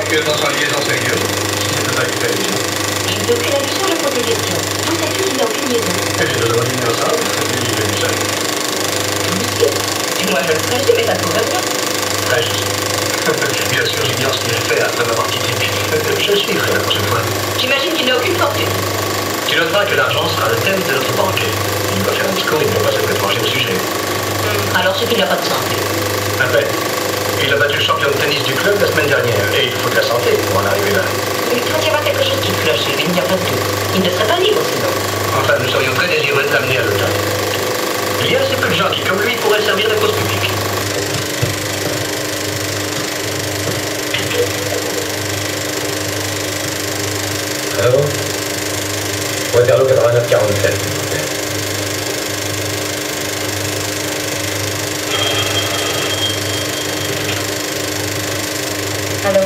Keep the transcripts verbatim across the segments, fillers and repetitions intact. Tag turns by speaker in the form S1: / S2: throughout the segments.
S1: actuellement sans liaison sérieuse. Si c'est pas italien.
S2: Je n'ai aucune avis sur le côté question. Tout s'accuse, il n'y a aucune liaison.
S1: Et j'ai besoin d'une innocence, c'est lui qui fait du seul.
S2: Monsieur, si moi je le ferais, mais ça pourrait bien.
S1: Très juste. Bien sûr, j'ignore ce qu'il fait après m'avoir quitté. Je le suivrai la prochaine fois.
S2: J'imagine qu'il n'a aucune fortune.
S1: Tu noteras que l'argent sera le thème de notre banquet. Il va faire un discours, il ne peut pas s'être étranger au sujet.
S2: Hum, alors c'est qu'il n'a pas de santé.
S1: À peine. Il a battu le champion de tennis du club la semaine dernière. Et il faut de la santé pour en arriver là.
S2: Il doit y avoir quelque chose qui cloche, il n'y a pas de tout. Il ne serait pas libre sinon.
S1: Enfin, nous serions très désireux de l'amener à l'hôtel. Il y a assez peu de gens qui, comme lui, pourraient servir de cause publique.
S3: Ah bon? Waterloo quatre-vingt-neuf quarante-sept.
S2: Allô?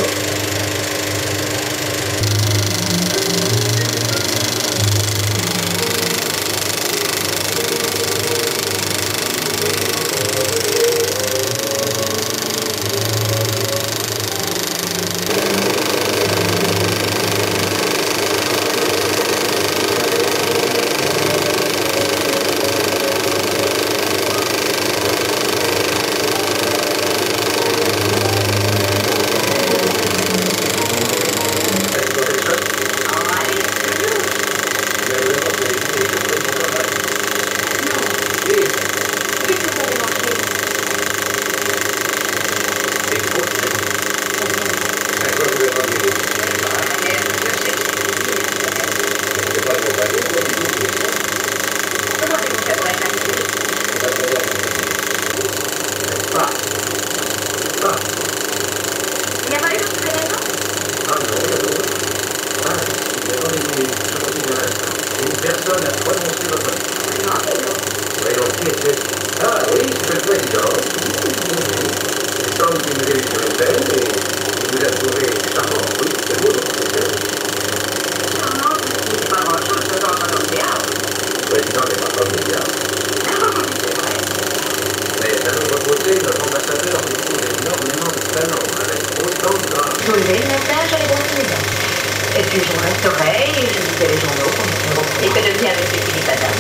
S3: Personne n'a prononcé votre nom. Voyons qui était. Ah oui, c'est le président. Il semble qu'il nous a vu sur le thème et il nous a trouvé charmant. Oui, c'est beau, c'est vrai.
S2: Charmant, c'est pas grand-chose, c'est pas comme théâtre.
S3: Le président n'est pas comme le diable.
S2: C'est vrai.
S3: Mais d'un autre côté, notre ambassadeur nous trouve énormément de talent avec autant de grâce.
S2: Je levais le matin, j'allais dans le maison. Et puis je resterai et je lisais les journaux pour me faire au courant. Et que devient M. Philippe Adam?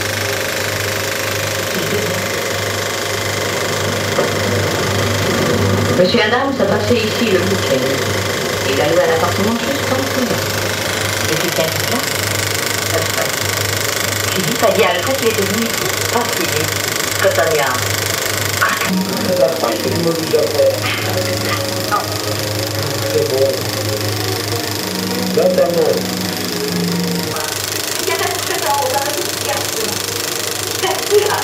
S2: Monsieur Adams a passé ici le week-end. Il a loué un appartement juste en dessous. Et puis qu'est-ce que là? Alfred. Philippe a dit à Alfred qu'il était venu ici. Pas Philippe. Cotonia.
S3: La page que du mobile d'affaires. C'est bon. Notamment.
S2: Il y a pas de chose en haut, dans la petite garçon. C'est ça.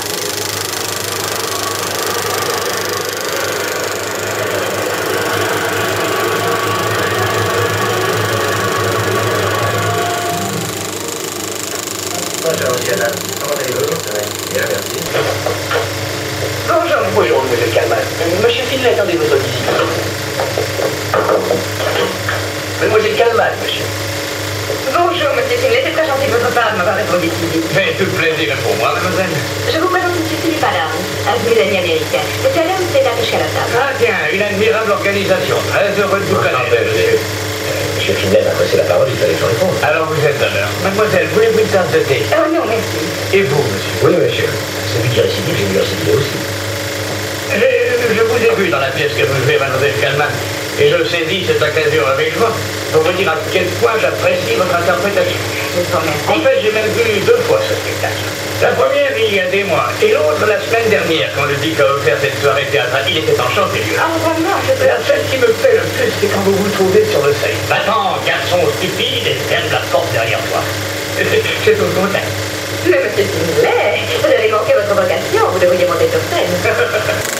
S1: Bonjour, monsieur Adam. Comment allez-vous? Bien, merci.
S3: Bonjour. Bonjour, monsieur Kalman. Monsieur Finlay, attendez votre visite. Mademoiselle Kalman, monsieur.
S2: Bonjour, monsieur Finlay, c'est très gentil de votre part de m'avoir répondu si vite.
S4: Mais tout plaisir pour moi, mademoiselle.
S2: Je vous présente monsieur Philippe Adams, un de mes amis américains. Monsieur Adams est attaché à la table.
S4: Ah tiens, une admirable organisation. Très heureux de vous connaître.
S3: Monsieur. Monsieur Finlay m'a pressé la parole, il fallait que j'en réponde.
S4: Alors vous êtes d'honneur. Mademoiselle, voulez-vous une tasse de thé?
S2: Oh non, merci.
S4: Et vous, monsieur?
S3: Oui, monsieur. Celui qui récidive, j'ai vu récidiver aussi.
S4: Je, je vous ai vu dans la pièce que vous jouez, mademoiselle Kalman. Et je saisis cette occasion avec joie pour vous dire à quel point j'apprécie votre interprétation.
S2: Je vous remercie.
S4: En fait, j'ai même vu deux fois ce spectacle. La première, il y a des mois, et l'autre, la semaine dernière, quand le Duc a offert cette soirée théâtrale. Il était enchanté, lui.
S2: Ah, vraiment, je peux...
S4: La celle qui me plaît le plus, c'est quand vous vous trouvez sur le seuil. Va-t'en, garçon stupide, et ferme la porte derrière toi. C'est au contraire.
S2: Mais monsieur Finlay, vous avez manqué votre vocation, vous devriez monter sur scène.